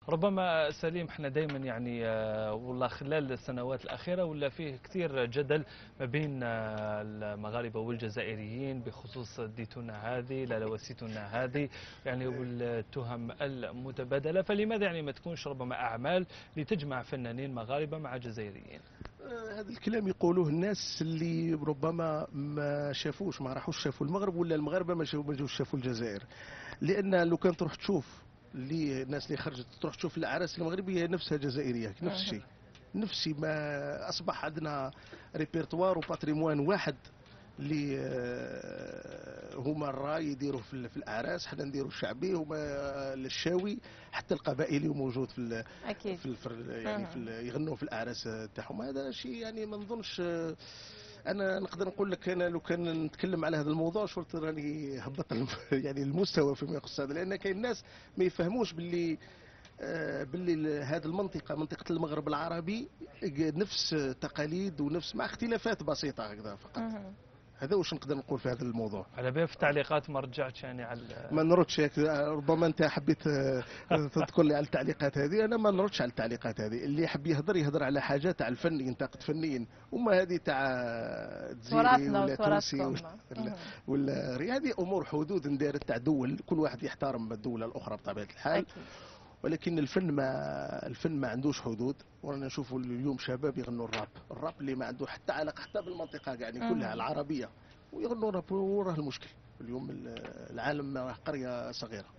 ربما سليم احنا دائما يعني والله خلال السنوات الأخيرة ولا فيه كثير جدل ما بين المغاربة والجزائريين بخصوص ديتنا هذه لا لوسيتنا هذه يعني والتهم المتبادلة، فلماذا يعني ما تكونش ربما أعمال لتجمع فنانين مغاربة مع جزائريين؟ هذا الكلام يقولوه الناس اللي ربما ما شافوش، ما راحوش شافوا المغرب، ولا المغاربه ما جوش شافوا الجزائر. لان لو كان تروح تشوف اللي الناس اللي خرجت تروح تشوف الاعراس المغربيه نفسها جزائريه نفس الشيء، نفسي ما اصبح عندنا ريبرتوار وباتريموان واحد اللي هما الراي يديروا في الاعراس، حنا نديروا الشعبي، هما الشاوي، حتى القبائلي موجود اكيد. يعني يغنوا في الاعراس تاعهم. هذا شيء يعني ما نظنش. انا نقدر نقول لك، انا لو كان نتكلم على هذا الموضوع شورت راني هبط يعني المستوى فيما يخص هذا، لان كاين ناس ما يفهموش باللي هذه المنطقه، منطقه المغرب العربي، نفس تقاليد ونفس، مع اختلافات بسيطه هكذا فقط. هذا واش نقدر نقول في هذا الموضوع. على بالي في التعليقات ما رجعتش يعني على ما نردش ربما انت حبيت تذكر لي على التعليقات هذه، انا ما نردش على التعليقات هذه. اللي يحب يهضر على حاجات تاع الفن، ينتقد فنيا، وما هذه تاع جزيري تراثنا ولا تونسي وتراثكم. ولا هذه امور حدود اندارت تاع دول، كل واحد يحترم الدوله الاخرى بطبيعه الحال. اكيد. ولكن الفن ما عندوش حدود. ورانا نشوفوا اليوم شباب يغنوا الراب اللي ما عنده حتى علاقه حتى بالمنطقه يعني كلها العربيه، ويغنوا راب. وراه المشكل اليوم العالم قريه صغيره.